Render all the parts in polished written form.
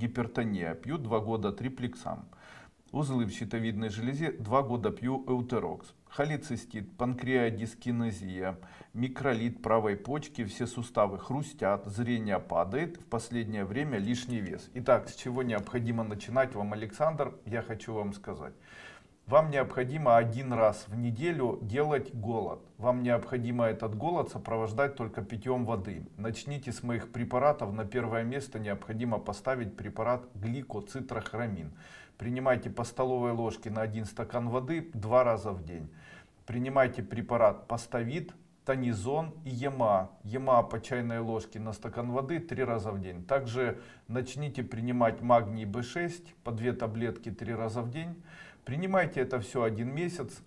гипертония, пью 2 года триплексам. Узлы в щитовидной железе, 2 года пью эутерокс. Холецистит, панкреодискинезия, микролит правой почки, все суставы хрустят, зрение падает, в последнее время лишний вес. Итак, с чего необходимо начинать вам, Александр, я хочу вам сказать. Вам необходимо 1 раз в неделю делать голод. Вам необходимо этот голод сопровождать только питьем воды. Начните с моих препаратов. На первое место необходимо поставить препарат гликоцитрохромин. Принимайте по столовой ложке на 1 стакан воды 2 раза в день. Принимайте препарат Поставит, Тонизон и ЕМА. ЕМА по чайной ложке на стакан воды 3 раза в день. Также начните принимать магний B6 по 2 таблетки 3 раза в день. Принимайте это все 1 месяц.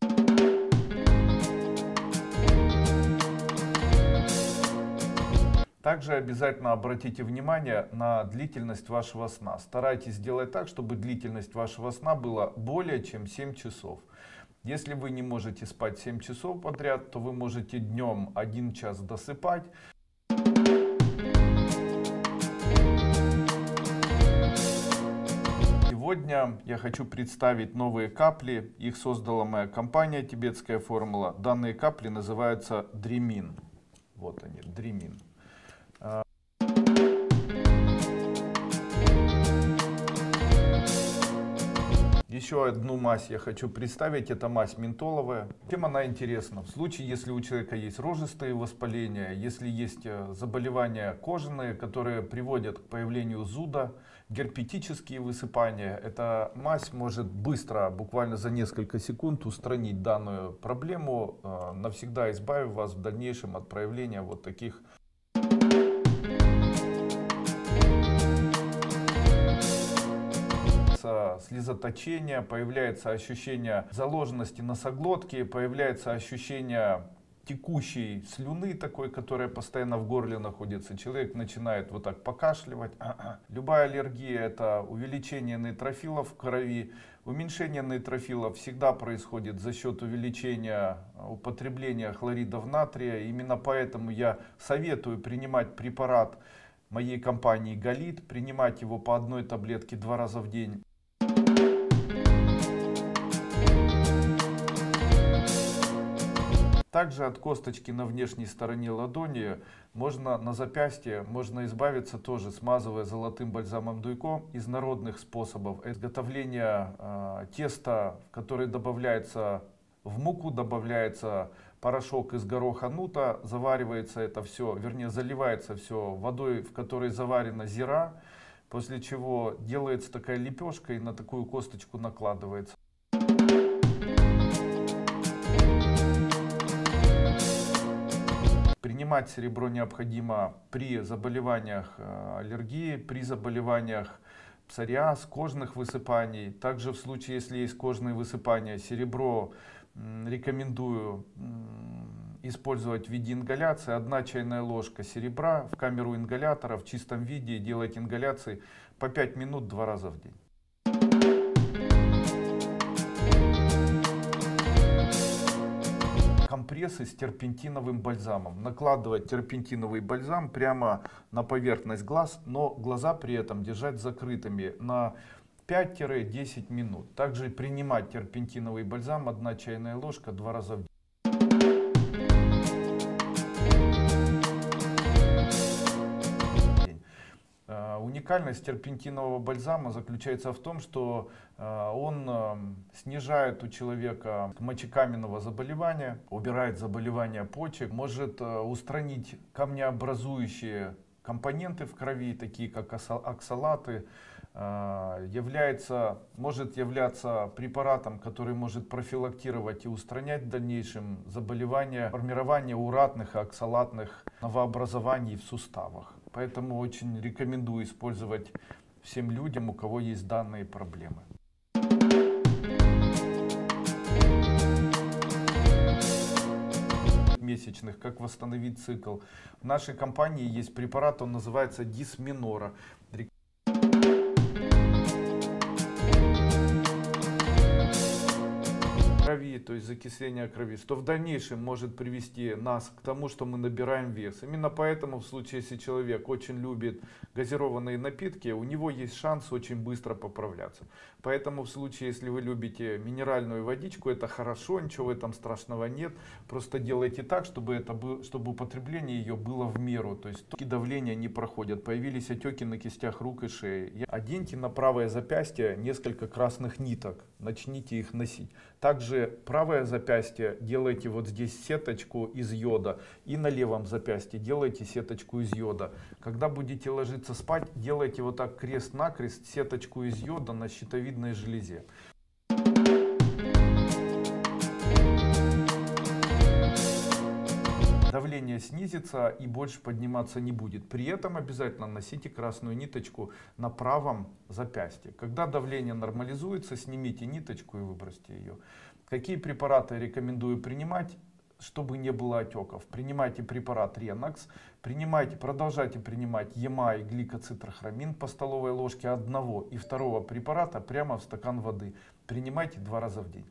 Также обязательно обратите внимание на длительность вашего сна. Старайтесь сделать так, чтобы длительность вашего сна была более чем 7 часов. Если вы не можете спать 7 часов подряд, то вы можете днем 1 час досыпать. Сегодня я хочу представить новые капли. Их создала моя компания «Тибетская формула». Данные капли называются Dreamin. Вот они, Dreamin. Еще одну мазь я хочу представить, это мазь ментоловая. Чем она интересна? В случае, если у человека есть рожистые воспаления, если есть заболевания кожаные, которые приводят к появлению зуда, герпетические высыпания, эта мазь может быстро, буквально за несколько секунд, устранить данную проблему, навсегда избавив вас в дальнейшем от проявления вот таких слезоточения, появляется ощущение заложенности носоглотки, появляется ощущение текущей слюны такой, которая постоянно в горле находится. Человек начинает вот так покашливать. Любая аллергия — это увеличение нейтрофилов в крови. Уменьшение нейтрофилов всегда происходит за счет увеличения употребления хлоридов натрия. Именно поэтому я советую принимать препарат моей компании Галит, принимать его по 1 таблетке 2 раза в день. Также от косточки на внешней стороне ладони можно на запястье можно избавиться тоже, смазывая золотым бальзамом Дуйко из народных способов. Изготовление теста, в которое добавляется в муку, добавляется порошок из гороха нута, заваривается это все, вернее заливается все водой, в которой заварена зира, после чего делается такая лепешка и на такую косточку накладывается. Принимать серебро необходимо при заболеваниях аллергии, при заболеваниях псориаз, кожных высыпаний. Также в случае, если есть кожные высыпания, серебро рекомендую использовать в виде ингаляции. 1 чайная ложка серебра в камеру ингалятора в чистом виде, делать ингаляции по 5 минут 2 раза в день. Компрессы с терпентиновым бальзамом. Накладывать терпентиновый бальзам прямо на поверхность глаз, но глаза при этом держать закрытыми на 5-10 минут. Также принимать терпентиновый бальзам 1 чайная ложка 2 раза в день. Уникальность терпентинового бальзама заключается в том, что он снижает у человека мочекаменного заболевания, убирает заболевания почек, может устранить камнеобразующие компоненты в крови, такие как оксалаты, может являться препаратом, который может профилактировать и устранять в дальнейшем заболевания, формирование уратных и оксалатных новообразований в суставах. Поэтому очень рекомендую использовать всем людям, у кого есть данные проблемы. Месячных, как восстановить цикл. В нашей компании есть препарат, он называется Дисменора. крови, то есть закисление крови, что в дальнейшем может привести нас к тому, что мы набираем вес. Именно поэтому в случае, если человек очень любит газированные напитки, у него есть шанс очень быстро поправляться. Поэтому в случае, если вы любите минеральную водичку, это хорошо, ничего в этом страшного нет. Просто делайте так, чтобы употребление ее было в меру. То есть давление не проходят. Появились отеки на кистях рук и шеи. Оденьте на правое запястье несколько красных ниток. Начните их носить. Также правое запястье делайте вот здесь сеточку из йода. И на левом запястье делайте сеточку из йода. Когда будете ложиться спать, делайте вот так крест-накрест сеточку из йода на щитовидной железе. Давление снизится и больше подниматься не будет. При этом обязательно носите красную ниточку на правом запястье. Когда давление нормализуется, снимите ниточку и выбросьте ее. Какие препараты рекомендую принимать, чтобы не было отеков? Принимайте препарат Ренокс, продолжайте принимать Емай гликоцитрохромин по столовой ложке одного и второго препарата прямо в стакан воды. Принимайте 2 раза в день.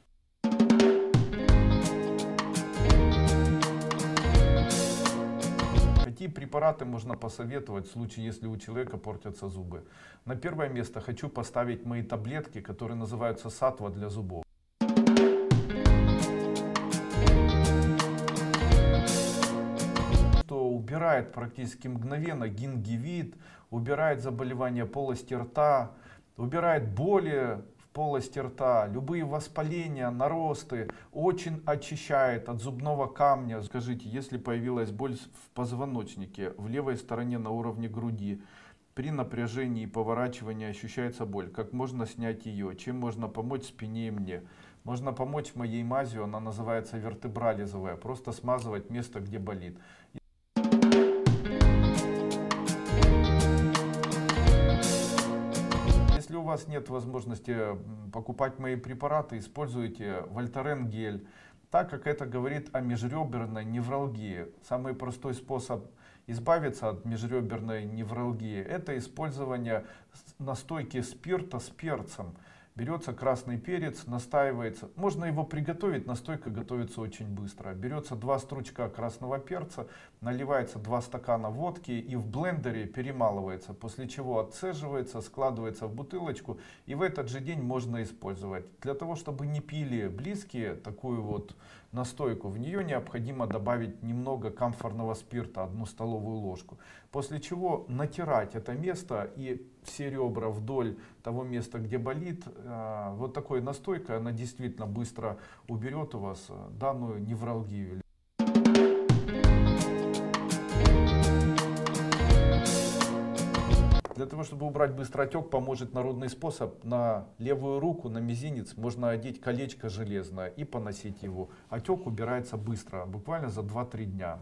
Какие препараты можно посоветовать в случае, если у человека портятся зубы? На первое место хочу поставить мои таблетки, которые называются сатва для зубов. Что убирает практически мгновенно гингивит, убирает заболевания полости рта, убирает боли полости рта, любые воспаления, наросты, очень очищает от зубного камня. Скажите, если появилась боль в позвоночнике, в левой стороне на уровне груди, при напряжении и поворачивании ощущается боль, как можно снять ее, чем можно помочь спине и мне? Можно помочь моей мазью, она называется вертебрализовая, просто смазывать место, где болит. Если у вас нет возможности покупать мои препараты, используйте Вольтарен гель, так как это говорит о межреберной невралгии. Самый простой способ избавиться от межреберной невралгии — это использование настойки спирта с перцем. Берется красный перец, настаивается, можно его приготовить, настойка готовится очень быстро. Берется 2 стручка красного перца, наливается 2 стакана водки и в блендере перемалывается, после чего отцеживается, складывается в бутылочку и в этот же день можно использовать. Для того, чтобы не пили близкие такую вот настойку, в нее необходимо добавить немного камфорного спирта, 1 столовую ложку. После чего натирать это место и все ребра вдоль того места, где болит. Вот такой настойкой, она действительно быстро уберет у вас данную невралгию. Для того, чтобы убрать быстро отек, поможет народный способ. На левую руку, на мизинец можно одеть колечко железное и поносить его. Отек убирается быстро, буквально за 2-3 дня.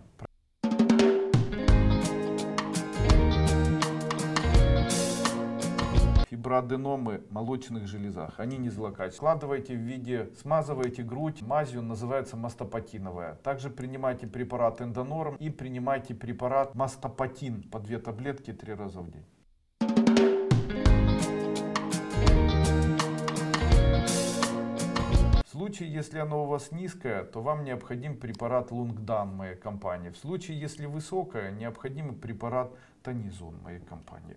Фиброаденомы в молочных железах, они не злокачественные. Складывайте в виде, смазывайте грудь мазью, называется мастопатиновая. Также принимайте препарат эндонорм и принимайте препарат мастопатин по 2 таблетки 3 раза в день. В случае, если оно у вас низкое, то вам необходим препарат Лунгдан моей компании. В случае, если высокое, необходим препарат Тонизон моей компании.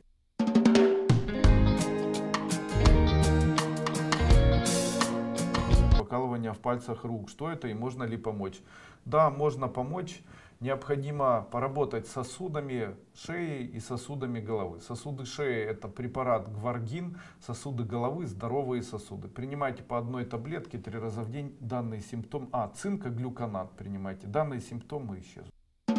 Покалывание в пальцах рук. Что это и можно ли помочь? Да, можно помочь. Необходимо поработать с сосудами шеи и сосудами головы. Сосуды шеи — это препарат Гваргин, сосуды головы — здоровые сосуды. Принимайте по 1 таблетке 3 раза в день. Данный симптом, цинкоглюконат принимайте. Данные симптомы исчезнут.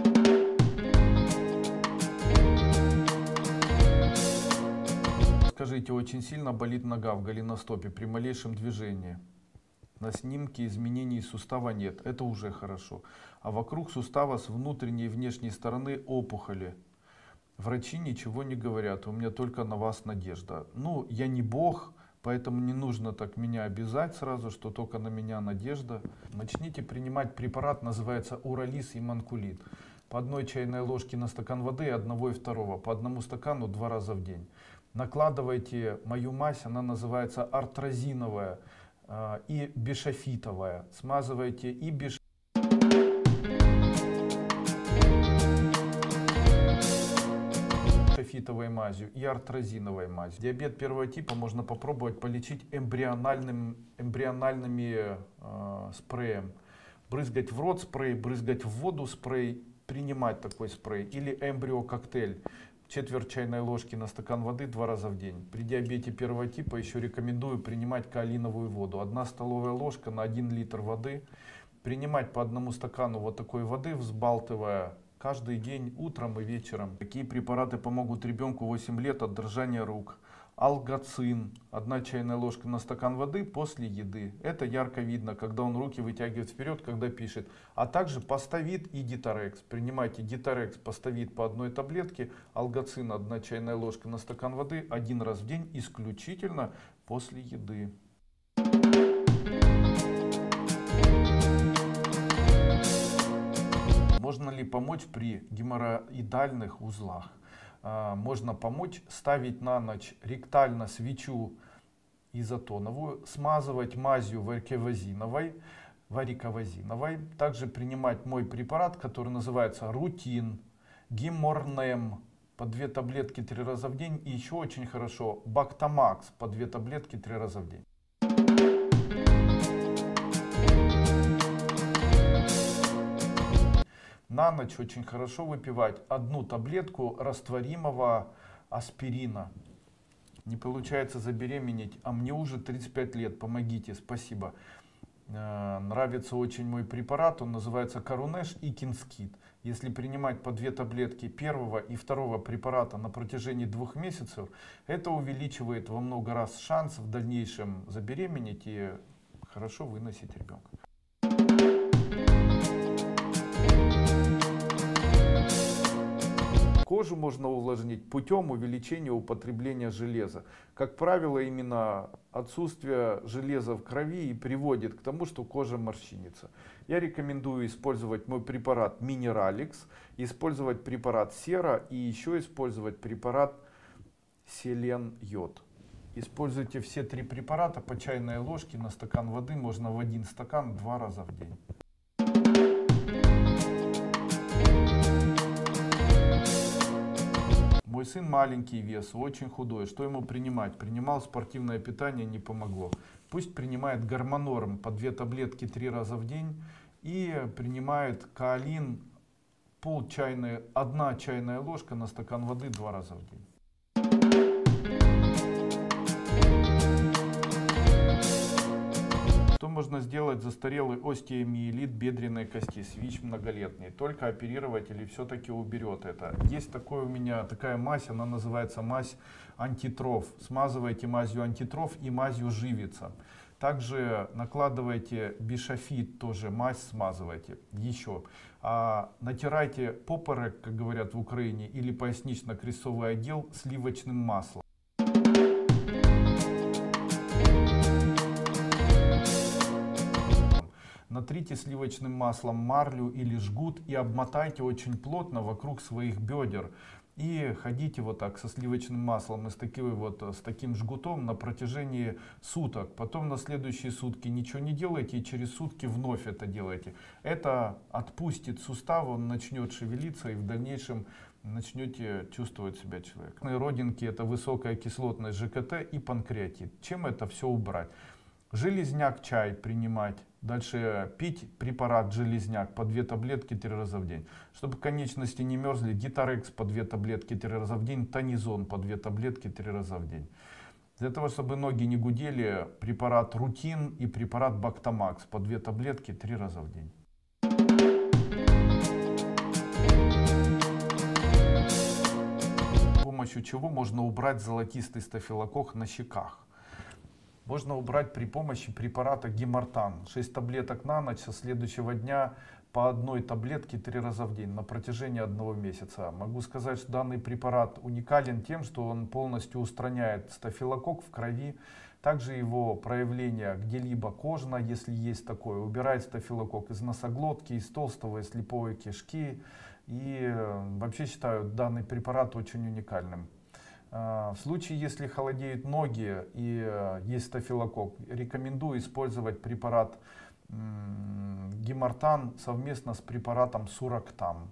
Скажите, очень сильно болит нога в голеностопе при малейшем движении. На снимке изменений сустава нет, это уже хорошо. А вокруг сустава с внутренней и внешней стороны опухоли. Врачи ничего не говорят, у меня только на вас надежда. Ну, я не бог, поэтому не нужно так меня обязать сразу, что только на меня надежда. Начните принимать препарат, называется Уралис и Манкулит. По 1 чайной ложке на стакан воды, 1 и 2, по 1 стакану 2 раза в день. Накладывайте мою мазь, она называется артрозиновая. и бишофитовая. Смазывайте и бишофитовой мазью, и артрозиновой мазью. Диабет первого типа можно попробовать полечить эмбриональными спреем. Брызгать в рот спрей, брызгать в воду спрей, принимать такой спрей. Или эмбриококтейль. Четверть чайной ложки на стакан воды 2 раза в день. При диабете первого типа еще рекомендую принимать каолиновую воду. 1 столовая ложка на 1 литр воды. Принимать по 1 стакану вот такой воды, взбалтывая каждый день утром и вечером. Какие препараты помогут ребенку 8 лет от дрожания рук? Алгоцин, 1 чайная ложка на стакан воды после еды. Это ярко видно, когда он руки вытягивает вперед, когда пишет. А также Поставит и Диторекс. Принимайте Диторекс, Поставит по 1 таблетке, алгоцин 1 чайная ложка на стакан воды 1 раз в день, исключительно после еды. Можно ли помочь при геморроидальных узлах? Можно помочь ставить на ночь ректально свечу изотоновую, смазывать мазью вариковазиновой. Также принимать мой препарат, который называется Рутин, Геморнем по 2 таблетки 3 раза в день. И еще очень хорошо Бактамакс по 2 таблетки 3 раза в день. На ночь очень хорошо выпивать 1 таблетку растворимого аспирина. Не получается забеременеть, а мне уже 35 лет, помогите, спасибо. Нравится очень мой препарат, он называется Корунеш и Кинскит. Если принимать по 2 таблетки первого и второго препарата на протяжении 2 месяцев, это увеличивает во много раз шанс в дальнейшем забеременеть и хорошо выносить ребенка. Кожу можно увлажнить путем увеличения употребления железа. Как правило, именно отсутствие железа в крови и приводит к тому, что кожа морщинится. Я рекомендую использовать мой препарат Минераликс, использовать препарат Сера и еще использовать препарат Селен-йод. Используйте все 3 препарата по чайной ложке на стакан воды, можно в 1 стакан 2 раза в день. Мой сын маленький вес, очень худой. Что ему принимать? Принимал спортивное питание, не помогло. Пусть принимает Гормонорм по 2 таблетки 3 раза в день. И принимает Каолин 1 чайная ложка на стакан воды 2 раза в день. Что можно сделать застарелый остеомиелит бедренной кости, СВИЧ многолетний? Только оперировать или все-таки уберет это? Есть такая мазь, она называется мазь антитроф. Смазывайте мазью антитроф и мазью живица. Также накладывайте бишофит, тоже мазь смазывайте. Еще натирайте поперек, как говорят в Украине, или пояснично-крестцовый отдел сливочным маслом. Натрите сливочным маслом марлю или жгут и обмотайте очень плотно вокруг своих бедер. И ходите вот так со сливочным маслом и с таким жгутом на протяжении суток. Потом на следующие сутки ничего не делайте и через сутки вновь это делайте. Это отпустит сустав, он начнет шевелиться и в дальнейшем начнете чувствовать себя человеком. Родинки — это высокая кислотность ЖКТ и панкреатит. Чем это все убрать? Железняк чай принимать, дальше пить препарат железняк по 2 таблетки 3 раза в день. Чтобы конечности не мерзли, Диторекс по 2 таблетки 3 раза в день, Тонизон по 2 таблетки 3 раза в день. Для того, чтобы ноги не гудели, препарат Рутин и препарат Бактамакс по 2 таблетки 3 раза в день. С помощью чего можно убрать золотистый стафилококк на щеках? Можно убрать при помощи препарата Гемортан. 6 таблеток на ночь, со следующего дня по 1 таблетке 3 раза в день на протяжении 1 месяца. Могу сказать, что данный препарат уникален тем, что он полностью устраняет стафилококк в крови. Также его проявление где-либо кожно, если есть такое, убирает стафилококк из носоглотки, из толстого и слиповой кишки. И вообще считаю данный препарат очень уникальным. В случае, если холодеют ноги и есть стафилококк, рекомендую использовать препарат Гемартан совместно с препаратом Сурактам.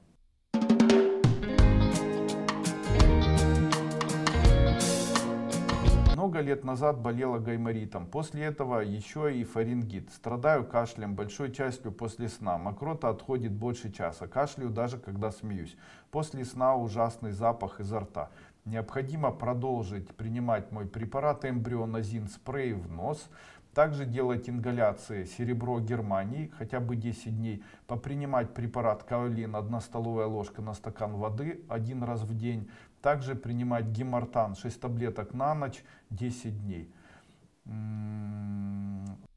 Много лет назад болела гайморитом, после этого еще и фарингит. Страдаю кашлем, большой частью после сна. Мокрота отходит больше часа, кашляю даже когда смеюсь. После сна ужасный запах изо рта. Необходимо продолжить принимать мой препарат эмбрионазин спрей в нос. Также делать ингаляции серебро Германии хотя бы 10 дней. Попринимать препарат каолин 1 столовая ложка на стакан воды 1 раз в день. Также принимать гемартан 6 таблеток на ночь 10 дней.